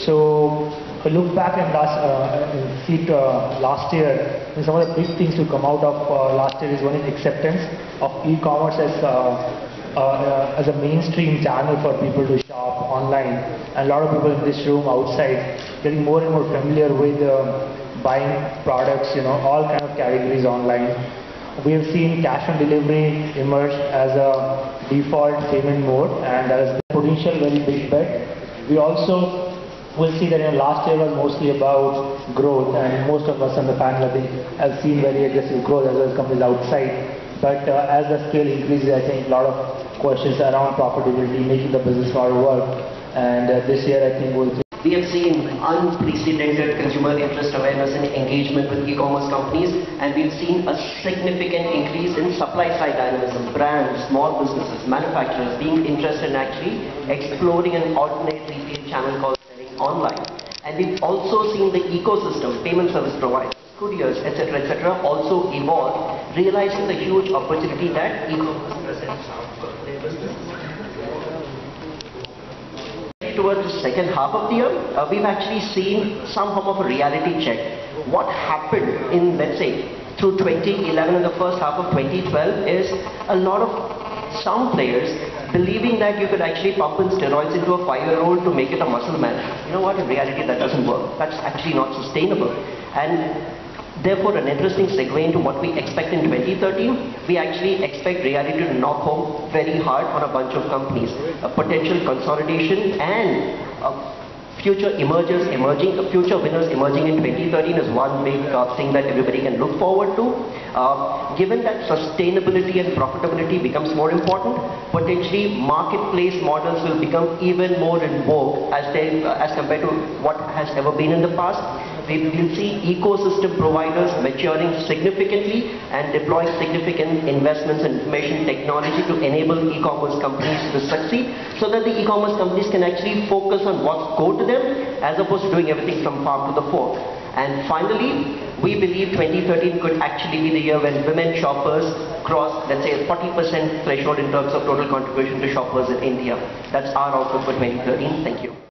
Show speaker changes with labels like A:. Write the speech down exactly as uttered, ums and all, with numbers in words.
A: So if I look back and last, uh, see uh, last year, some of the big things to come out of uh, last year is one is acceptance of e-commerce as uh, uh, uh, as a mainstream channel for people to shop online. And a lot of people in this room outside getting more and more familiar with uh, buying products, you know, all kind of categories online. We have seen cash on delivery emerge as a default payment mode, and that is the potential very big bet. We also will see that, you know, last year was mostly about growth, and most of us on the panel I think have seen very aggressive growth as well as companies outside. But uh, as the scale increases, I think a lot of questions around profitability, making the business model work. And uh, this year I think we'll see.
B: We have seen unprecedented consumer interest, awareness and engagement with e-commerce companies, and we've seen a significant increase in supply side dynamism. Brands, small businesses, manufacturers being interested in actually exploring an alternate retail channel called selling online. And we've also seen the ecosystem, payment service providers, couriers, et cetera, et cetera, also evolve, realizing the huge opportunity that e-commerce presents for their business. Towards the second half of the year, uh, we've actually seen some form of a reality check. What happened in, let's say, through twenty eleven and the first half of twenty twelve is a lot of some players believing that you could actually pump in steroids into a five-year-old to make it a muscle man. You know what, in reality that doesn't work. That's actually not sustainable. And therefore, an interesting segue into what we expect in twenty thirteen, we actually expect reality to knock home very hard on a bunch of companies. A potential consolidation and a future emergers emerging, a future winners emerging in twenty thirteen is one big uh, thing that everybody can look forward to. Uh, given that sustainability and profitability becomes more important, potentially marketplace models will become even more in vogue as, they, uh, as compared to what has ever been in the past. We will see ecosystem providers maturing significantly and deploying significant investments in information technology to enable e-commerce companies to succeed, so that the e-commerce companies can actually focus on what's core to them as opposed to doing everything from farm to the fork. And finally, we believe twenty thirteen could actually be the year when women shoppers cross, let's say, a forty percent threshold in terms of total contribution to shoppers in India. That's our outlook for twenty thirteen. Thank you.